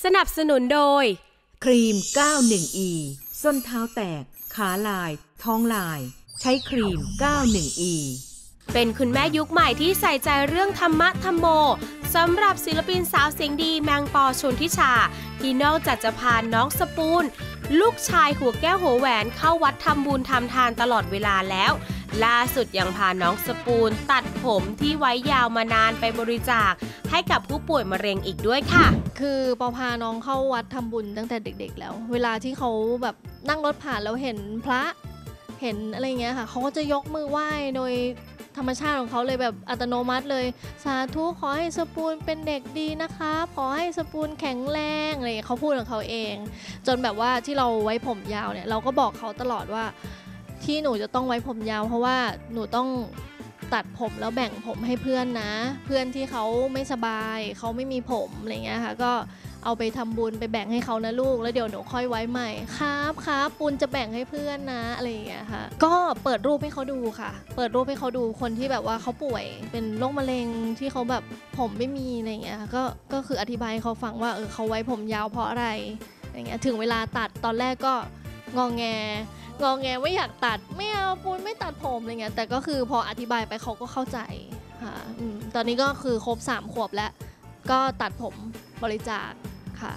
สนับสนุนโดยครีม 91E ส้นเท้าแตกขาลายท้องลายใช้ครีม 91E เป็นคุณแม่ยุคใหม่ที่ใส่ใจเรื่องธรรมะธรรมโมสำหรับศิลปินสาวเสียงดีแมงปอชนทิชาที่นอกจากจะพาน้องสปูนลูกชายหัวแก้วหัวแหวนเข้าวัดทำบุญทำทานตลอดเวลาแล้วล่าสุดยังพาน้องสปูนตัดผมที่ไว้ยาวมานานไปบริจาคให้กับผู้ป่วยมะเร็งอีกด้วยค่ะคือปอพาน้องเข้าวัดทำบุญตั้งแต่เด็กๆแล้วเวลาที่เขาแบบนั่งรถผ่านแล้วเห็นพระเห็นอะไรเงี้ยค่ะเขาก็จะยกมือไหว้โดยธรรมชาติของเขาเลยแบบอัตโนมัติเลยสาธุขอให้สปูนเป็นเด็กดีนะคะขอให้สปูนแข็งแรงอะไรเขาพูดของเขาเองจนแบบว่าที่เราไว้ผมยาวเนี่ยเราก็บอกเขาตลอดว่าที่หนูจะต้องไว้ผมยาวเพราะว่าหนูต้องตัดผมแล้วแบ่งผมให้เพื่อนนะเพื่อนที่เขาไม่สบายเขาไม่มีผมอะไรเงี้ยค่ะก็เอาไปทำบุญไปแบ่งให้เขานะลูกแล้วเดี๋ยวหนูค่อยไว้ใหม่ครับปุณจะแบ่งให้เพื่อนนะอะไรอย่างเงี้ยค่ะก็เปิดรูปให้เขาดูค่ะเปิดรูปให้เขาดูคนที่แบบว่าเขาป่วยเป็นโรคมะเร็งที่เขาแบบผมไม่มีอะไรอย่างเงี้ยก็คืออธิบายให้เขาฟังว่าเขาไว้ผมยาวเพราะอะไรอย่างเงี้ยถึงเวลาตัดตอนแรกก็งอแงไม่อยากตัดไม่เอาปุณไม่ตัดผมอะไรเงี้ยแต่ก็คือพออธิบายไปเขาก็เข้าใจค่ะตอนนี้ก็คือครบ3 ขวบแล้วก็ตัดผมบริจาคค่ะ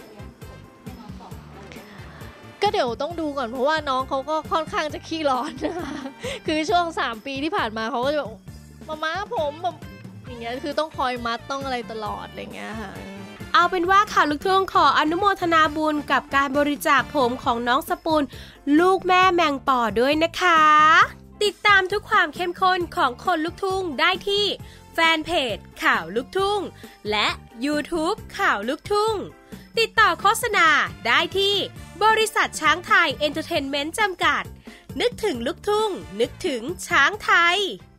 ก็เดี๋ยวต้องดูก่อนเพราะว่าน้องเขาก็ค่อนข้างจะขี้ร้อนนะคะคือช่วง3 ปีที่ผ่านมาเขาก็จะแบบม้าผมแบบอย่างเงี้ยคือต้องคอยมัดต้องอะไรตลอดอะไรเงี้ยค่ะเอาเป็นว่าข่าวลูกทุ่งขออนุโมทนาบุญกับการบริจาคผมของน้องสปูนลูกแม่แมงป่อด้วยนะคะติดตามทุกความเข้มข้นของคนลูกทุ่งได้ที่แฟนเพจข่าวลูกทุ่งและ YouTube ข่าวลูกทุ่งติดต่อโฆษณาได้ที่บริษัทช้างไทยเอนเตอร์เทนเมนต์จำกัดนึกถึงลูกทุ่งนึกถึงช้างไทย